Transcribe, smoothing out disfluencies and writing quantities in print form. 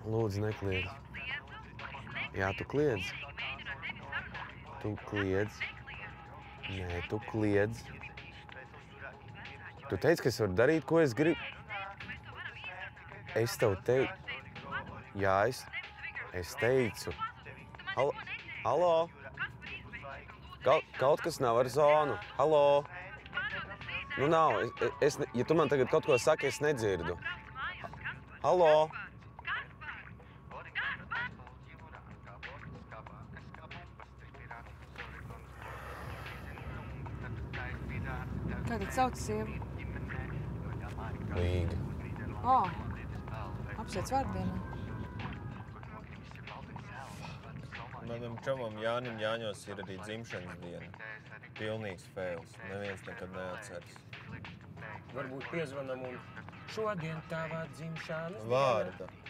Lūdzu, nekliedz. Jā, tu kliedz. Tu kliedz. Nē, tu kliedz. Tu teici, ka es varu darīt, ko es gribu. Es tev teicu. Jā, es teicu. Halo? Kaut kas nav ar zonu. Halo? Nu nav. Ja tu man tagad kaut ko saki, es nedzirdu. Halo? Kā tad sauc sievu? Līga. Apsveic vārdienā. Manam čomam Jānim Jāņos ir arī dzimšanas diena. Pilnīgs fails. Neviens nekad neatceras. Varbūt piezvanam un šodien tavā dzimšanas diena. Vārda.